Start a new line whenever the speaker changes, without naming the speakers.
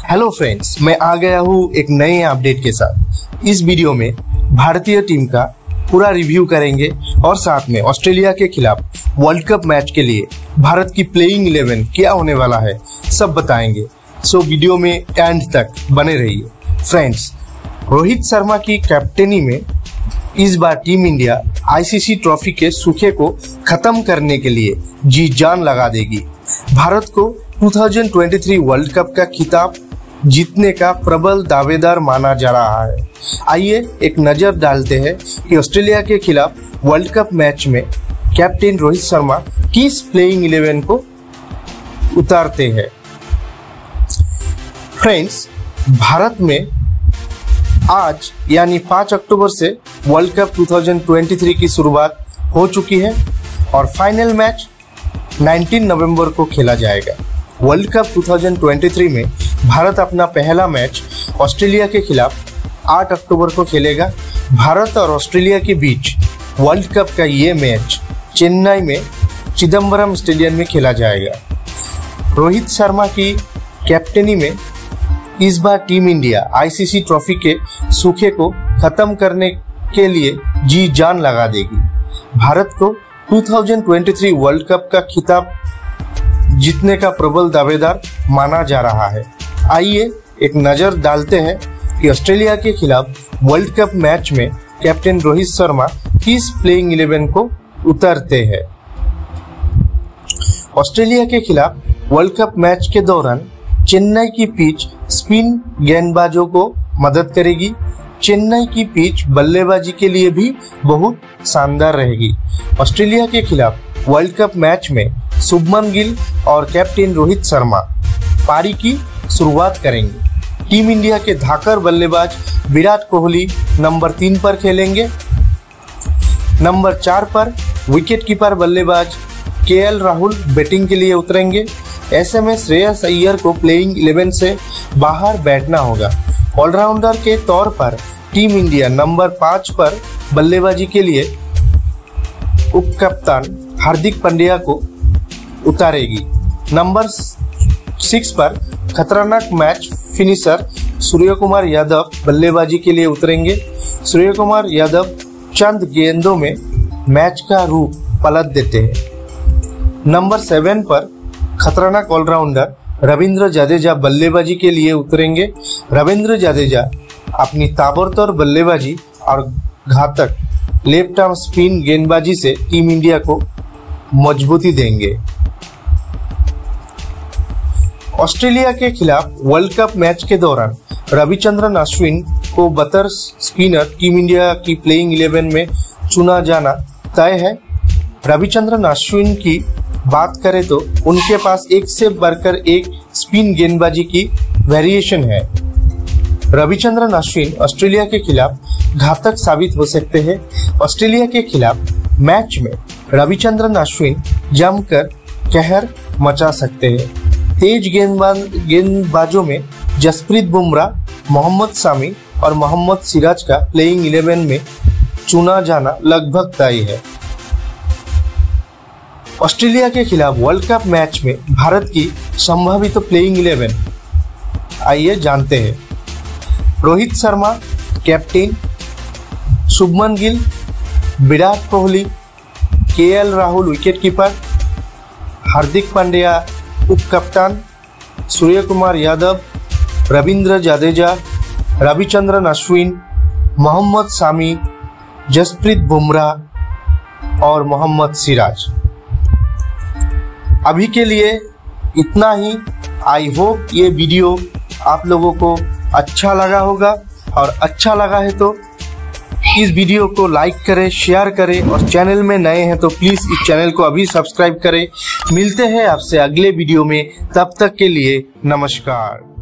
Hello friends, मैं आ गया हूँ एक नए अपडेट के साथ। इस वीडियो में भारतीय टीम का पूरा रिव्यू करेंगे और साथ में ऑस्ट्रेलिया के खिलाफ वर्ल्ड कप मैच के लिए भारत की प्लेइंग 11 क्या होने वाला है सब बताएंगे। सो वीडियो में एंड तक बने रहिए। फ्रेंड्स, रोहित शर्मा की कैप्टेनी में इस बार टीम इंडिया आईसीसी ट्रॉफी के सूखे को खत्म करने के लिए जी जान लगा देगी। भारत को 2023 वर्ल्ड कप का खिताब जीतने का प्रबल दावेदार माना जा रहा है। आइए एक नजर डालते हैं कि ऑस्ट्रेलिया के खिलाफ वर्ल्ड कप मैच में कैप्टन रोहित शर्मा किस प्लेइंग 11 को उतारते हैं। फ्रेंड्स, भारत में आज यानी 5 अक्टूबर से वर्ल्ड कप 2023 की शुरुआत हो चुकी है और फाइनल मैच 19 नवंबर को खेला जाएगा। वर्ल्ड कप 2023 में भारत अपना पहला मैच ऑस्ट्रेलिया के खिलाफ 8 अक्टूबर को खेलेगा। भारत और ऑस्ट्रेलिया के बीच वर्ल्ड कप का ये मैच चेन्नई में चिदम्बरम स्टेडियम में खेला जाएगा। रोहित शर्मा की कैप्टनी में इस बार टीम इंडिया आईसीसी ट्रॉफी के सूखे को खत्म करने के लिए जी जान लगा देगी। भारत को 2023 वर्ल्ड कप का खिताब जीतने का प्रबल दावेदार माना जा रहा है। आइए एक नजर डालते हैं कि ऑस्ट्रेलिया के खिलाफ वर्ल्ड कप मैच में कैप्टन रोहित शर्मा किस प्लेइंग 11 को उतारते हैं। ऑस्ट्रेलिया के खिलाफ वर्ल्ड कप मैच के दौरान चेन्नई की पिच स्पिन गेंदबाजों को मदद करेगी। चेन्नई की पिच बल्लेबाजी के लिए भी बहुत शानदार रहेगी। ऑस्ट्रेलिया के खिलाफ वर्ल्ड कप मैच में शुभमन गिल और कैप्टन रोहित शर्मा पारी की शुरुआत करेंगे। टीम इंडिया के धाकड़ बल्लेबाज विराट कोहली नंबर 3 पर खेलेंगे। नंबर 4 पर विकेटकीपर बल्लेबाज केएल राहुल बैटिंग के लिए उतरेंगे। ऐसे में श्रेयस अय्यर को प्लेइंग 11 से बाहर बैठना होगा। ऑलराउंडर के तौर पर टीम इंडिया नंबर 5 पर बल्लेबाजी के लिए उप कप्तान हार्दिक पांड्या को उतारेगी। नंबर 6 पर खतरनाक मैच फिनिशर सूर्यकुमार यादव बल्लेबाजी के लिए उतरेंगे। सूर्यकुमार यादव चंद गेंदों में मैच का रूप पलट देते हैं। नंबर 7 पर खतरनाक ऑलराउंडर रविंद्र जडेजा बल्लेबाजी के लिए उतरेंगे। रविंद्र जडेजा अपनी ताबड़तोड़ बल्लेबाजी और घातक लेफ्ट आर्म स्पिन गेंदबाजी से टीम इंडिया को मजबूती देंगे। ऑस्ट्रेलिया के खिलाफ वर्ल्ड कप मैच के दौरान रविचंद्रन अश्विन को बतौर स्पिनर टीम इंडिया की प्लेइंग 11 में चुना जाना तय है। रविचंद्रन अश्विन की बात करें तो उनके पास एक से बढ़कर एक स्पिन गेंदबाजी की वेरिएशन है। रविचंद्रन अश्विन ऑस्ट्रेलिया के खिलाफ घातक साबित हो सकते हैं। ऑस्ट्रेलिया के खिलाफ मैच में रविचंद्रन अश्विन जमकर कहर मचा सकते हैं। तेज गेंदबाजों में जसप्रीत बुमराह, मोहम्मद शामी और मोहम्मद सिराज का प्लेइंग 11 में चुना जाना लगभग तय है। ऑस्ट्रेलिया के खिलाफ वर्ल्ड कप मैच में भारत की संभावित प्लेइंग 11 आइए जानते हैं। Rohit Sharma captain, Shubman Gill, Virat Kohli, KL Rahul wicketkeeper, Hardik Pandya उप कप्तान, सूर्यकुमार यादव, रविंद्र जडेजा, रविचंद्रन अश्विन, मोहम्मद शामी, जसप्रीत बुमराह और मोहम्मद सिराज। अभी के लिए इतना ही। आई होप ये वीडियो आप लोगों को अच्छा लगा होगा और अच्छा लगा है तो इस वीडियो को लाइक करें, शेयर करें और चैनल में नए हैं तो प्लीज़ इस चैनल को अभी सब्सक्राइब करें। मिलते हैं आपसे अगले वीडियो में, तब तक के लिए नमस्कार।